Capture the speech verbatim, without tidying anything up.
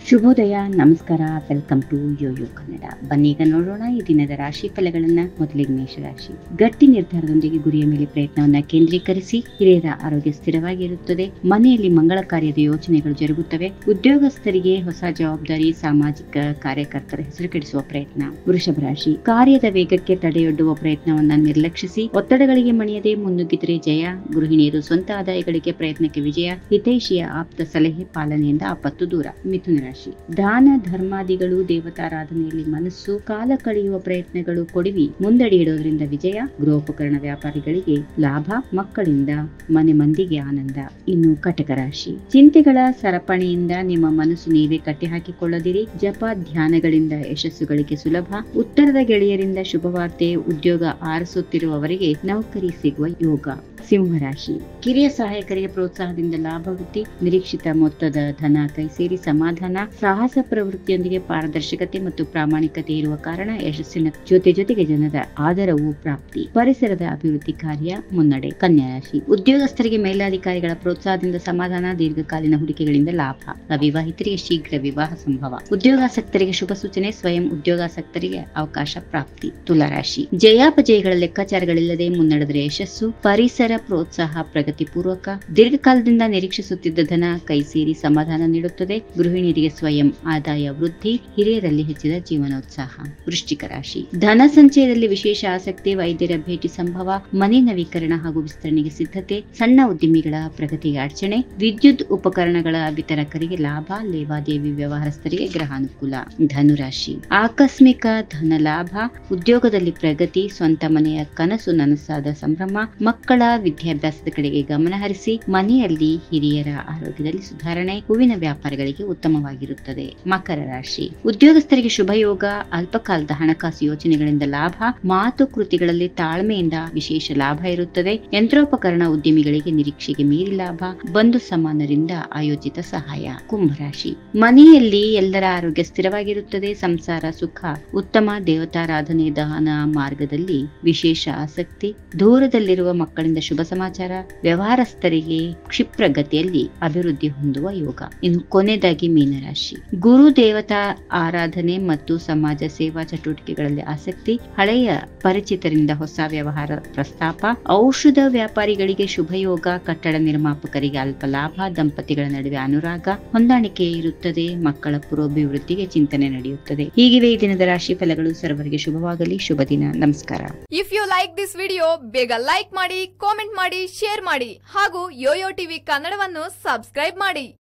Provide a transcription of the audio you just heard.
ಶುಭೋದಯ, ನಮಸ್ಕಾರ, welcome to YoYo Kannada. ಬನ್ನೀಗ ನೋಡೋಣ ಈ ದಿನದ ರಾಶಿ ಫಲಗಳನ್ನ. ಮೊದಲಿಗೆ ಮೇಷರಾಶಿ. ಗಟ್ಟಿ ನಿರ್ಧಾರದೊಂದಿಗೆ ಗುರಿಯ ಮೇಲೆ ಪ್ರಯತ್ನವನ್ನ ಕೇಂದ್ರೀಕರಿಸಿ. ಹಿರಿಯರ ಆರೋಗ್ಯ ಸ್ಥಿರವಾಗಿರುತ್ತದೆ. ಮನೆಯಲ್ಲಿ ಮಂಗಳ ಕಾರ್ಯದ ಯೋಚನೆಗಳು ಜರುಗುತ್ತವೆ. ಉದ್ಯೋಗಸ್ಥರಿಗೆ ಹೊಸ ಜವಾಬ್ದಾರಿ. ಸಾಮಾಜಿಕ ಕಾರ್ಯಕರ್ತರ ಹೆಸರು ಕೆಡಿಸುವ ಪ್ರಯತ್ನ. ವೃಷಭ ರಾಶಿ. ಕಾರ್ಯದ ವೇಗಕ್ಕೆ ತಡೆಯೊಡ್ಡುವ ಪ್ರಯತ್ನವನ್ನ ನಿರ್ಲಕ್ಷಿಸಿ. ಒತ್ತಡಗಳಿಗೆ ಮಣಿಯದೆ ಮುನ್ನುಗ್ಗಿದರೆ ಜಯ. ಗೃಹಿಣಿಯರು ಸ್ವಂತ ಆದಾಯಗಳಿಗೆ ಪ್ರಯತ್ನಕ್ಕೆ ವಿಜಯ. ಹಿತೈಷಿಯ ಆಪ್ತ ಸಲಹೆ ಪಾಲನೆಯಿಂದ ಆಪತ್ತು ದೂರ. ಮಿಥುನ ರಾಶಿ. ದಾನ ಧರ್ಮಾದಿಗಳು, ದೇವತಾರಾಧನೆಯಲ್ಲಿ ಮನಸ್ಸು. ಕಾಲ ಕಳೆಯುವ ಪ್ರಯತ್ನಗಳು ಕೊಡಿವಿ. ಮುಂದಡಿ ಇಡೋದ್ರಿಂದ ವಿಜಯ. ಗೃಹೋಪಕರಣ ವ್ಯಾಪಾರಿಗಳಿಗೆ ಲಾಭ. ಮಕ್ಕಳಿಂದ ಮನೆ ಮಂದಿಗೆ ಆನಂದ. ಇನ್ನು ಕಟಕ ರಾಶಿ. ಚಿಂತೆಗಳ ಸರಪಣಿಯಿಂದ ನಿಮ್ಮ ಮನಸ್ಸು ನೀವೇ ಕಟ್ಟಿ ಹಾಕಿಕೊಳ್ಳದಿರಿ. ಜಪ ಧ್ಯಾನಗಳಿಂದ ಯಶಸ್ಸುಗಳಿಗೆ ಸುಲಭ. ಉತ್ತರದ ಗೆಳೆಯರಿಂದ ಶುಭವಾರ್ತೆ. ಉದ್ಯೋಗ ಆರಿಸುತ್ತಿರುವವರಿಗೆ ನೌಕರಿ ಸಿಗುವ ಯೋಗ. ಸಿಂಹರಾಶಿ. ಕಿರಿಯ ಸಹಾಯಕರಿಗೆ ಪ್ರೋತ್ಸಾಹದಿಂದ ಲಾಭ ವೃದ್ಧಿ. ನಿರೀಕ್ಷಿತ ಮೊತ್ತದ ಧನ ಕೈ ಸೇರಿ ಸಮಾಧಾನ. ಸಾಹಸ ಪ್ರವೃತ್ತಿಯೊಂದಿಗೆ ಪಾರದರ್ಶಕತೆ ಮತ್ತು ಪ್ರಾಮಾಣಿಕತೆ ಇರುವ ಕಾರಣ ಯಶಸ್ಸಿನ ಜೊತೆ ಜೊತೆಗೆ ಜನರ ಆದರವು ಪ್ರಾಪ್ತಿ. ಪರಿಸರದ ಅಭಿವೃದ್ಧಿ ಕಾರ್ಯ ಮುನ್ನಡೆ. ಕನ್ಯಾ ರಾಶಿ. ಉದ್ಯೋಗಸ್ಥರಿಗೆ ಮೇಲಾಧಿಕಾರಿಗಳ ಪ್ರೋತ್ಸಾಹದಿಂದ ಸಮಾಧಾನ. ದೀರ್ಘಕಾಲೀನ ಹೂಡಿಕೆಗಳಿಂದ ಲಾಭ. ಅವಿವಾಹಿತರಿಗೆ ಶೀಘ್ರ ವಿವಾಹ ಸಂಭವ. ಉದ್ಯೋಗಾಸಕ್ತರಿಗೆ ಶುಭ ಸೂಚನೆ. ಸ್ವಯಂ ಉದ್ಯೋಗಾಸಕ್ತರಿಗೆ ಅವಕಾಶ ಪ್ರಾಪ್ತಿ. ತುಲಾರಾಶಿ. ಜಯಾಪಜಯಗಳ ಲೆಕ್ಕಾಚಾರಗಳಿಲ್ಲದೆ ಮುನ್ನಡೆದರೆ ಯಶಸ್ಸು. ಪರಿಸರ ಪ್ರೋತ್ಸಾಹ ಪ್ರಗತಿ ಪೂರ್ವಕ. ದೀರ್ಘಕಾಲದಿಂದ ನಿರೀಕ್ಷಿಸುತ್ತಿದ್ದ ಧನ ಕೈ ಸೇರಿ ಸಮಾಧಾನ ನೀಡುತ್ತದೆ. ಗೃಹಿಣಿಯರಿಗೆ ಸ್ವಯಂ ಆದಾಯ ವೃದ್ಧಿ. ಹಿರಿಯರಲ್ಲಿ ಹೆಚ್ಚಿದ ಜೀವನೋತ್ಸಾಹ. ವೃಶ್ಚಿಕ ರಾಶಿ. ಧನ ಸಂಚಯದಲ್ಲಿ ವಿಶೇಷ ಆಸಕ್ತಿ. ವೈದ್ಯರ ಭೇಟಿ ಸಂಭವ. ಮನೆ ನವೀಕರಣ ಹಾಗೂ ವಿಸ್ತರಣೆಗೆ ಸಿದ್ಧತೆ. ಸಣ್ಣ ಉದ್ಯಮಿಗಳ ಪ್ರಗತಿಗೆ ಅಡಚಣೆ. ವಿದ್ಯುತ್ ಉಪಕರಣಗಳ ವಿತರಕರಿಗೆ ಲಾಭ. ಲೇವಾದೇವಿ ವ್ಯವಹಾರಸ್ಥರಿಗೆ ಗ್ರಹಾನುಕೂಲ. ಧನುರಾಶಿ. ಆಕಸ್ಮಿಕ ಧನ ಲಾಭ. ಉದ್ಯೋಗದಲ್ಲಿ ಪ್ರಗತಿ. ಸ್ವಂತ ಮನೆಯ ಕನಸು ನನಸಾದ ಸಂಭ್ರಮ. ಮಕ್ಕಳ ವಿದ್ಯಾಭ್ಯಾಸದ ಕಡೆಗೆ ಗಮನ ಹರಿಸಿ. ಮನೆಯಲ್ಲಿ ಹಿರಿಯರ ಆರೋಗ್ಯದಲ್ಲಿ ಸುಧಾರಣೆ. ಹೂವಿನ ವ್ಯಾಪಾರಿಗಳಿಗೆ ಉತ್ತಮವಾಗಿರುತ್ತದೆ. ಮಕರ ರಾಶಿ. ಉದ್ಯೋಗಸ್ಥರಿಗೆ ಶುಭ ಯೋಗ. ಅಲ್ಪಕಾಲದ ಹಣಕಾಸು ಯೋಜನೆಗಳಿಂದ ಲಾಭ. ಮಾತು ಕೃತಿಗಳಲ್ಲಿ ತಾಳ್ಮೆಯಿಂದ ವಿಶೇಷ ಲಾಭ ಇರುತ್ತದೆ. ಯಂತ್ರೋಪಕರಣ ಉದ್ಯಮಿಗಳಿಗೆ ನಿರೀಕ್ಷೆಗೆ ಮೀರಿ ಲಾಭ. ಬಂಧು ಸಮಾನರಿಂದ ಆಯೋಜಿತ ಸಹಾಯ. ಕುಂಭರಾಶಿ. ಮನೆಯಲ್ಲಿ ಎಲ್ಲರ ಆರೋಗ್ಯ ಸ್ಥಿರವಾಗಿರುತ್ತದೆ. ಸಂಸಾರ ಸುಖ ಉತ್ತಮ. ದೇವತಾರಾಧನೆ ದಾನ ಮಾರ್ಗದಲ್ಲಿ ವಿಶೇಷ ಆಸಕ್ತಿ. ದೂರದಲ್ಲಿರುವ ಮಕ್ಕಳಿಂದ ಶುಭ ಸಮಾಚಾರ. ವ್ಯವಹಾರಸ್ಥರಿಗೆ ಕ್ಷಿಪ್ರಗತಿಯಲ್ಲಿ ಅಭಿವೃದ್ಧಿ ಹೊಂದುವ ಯೋಗ. ಇನ್ನು ಕೊನೆಯದಾಗಿ ಮೀನರಾಶಿ. ಗುರು ದೇವತಾ ಆರಾಧನೆ ಮತ್ತು ಸಮಾಜ ಸೇವಾ ಚಟುವಟಿಕೆಗಳಲ್ಲಿ ಆಸಕ್ತಿ. ಹಳೆಯ ಪರಿಚಿತರಿಂದ ಹೊಸ ವ್ಯವಹಾರ ಪ್ರಸ್ತಾಪ. ಔಷಧ ವ್ಯಾಪಾರಿಗಳಿಗೆ ಶುಭ ಯೋಗ. ಕಟ್ಟಡ ನಿರ್ಮಾಪಕರಿಗೆ ಅಲ್ಪ ಲಾಭ. ದಂಪತಿಗಳ ನಡುವೆ ಅನುರಾಗ ಹೊಂದಾಣಿಕೆ ಇರುತ್ತದೆ. ಮಕ್ಕಳ ಪುರೋಭಿವೃದ್ಧಿಗೆ ಚಿಂತನೆ ನಡೆಯುತ್ತದೆ. ಹೀಗಿವೆ ಈ ದಿನದ ರಾಶಿ ಫಲಗಳು. ಸರ್ವರಿಗೆ ಶುಭವಾಗಲಿ. ಶುಭ ದಿನ. ನಮಸ್ಕಾರ. If you like this video, ಬೇಗ ಲೈಕ್ ಮಾಡಿ, ಕಾಮೆಂಟ್ ಮಾಡಿ, ಶೇರ್ ಮಾಡಿ ಹಾಗೂ ಯೋಯೋ ಟಿವಿ ಕನ್ನಡವನ್ನು ಸಬ್ಸ್ಕ್ರೈಬ್ ಮಾಡಿ.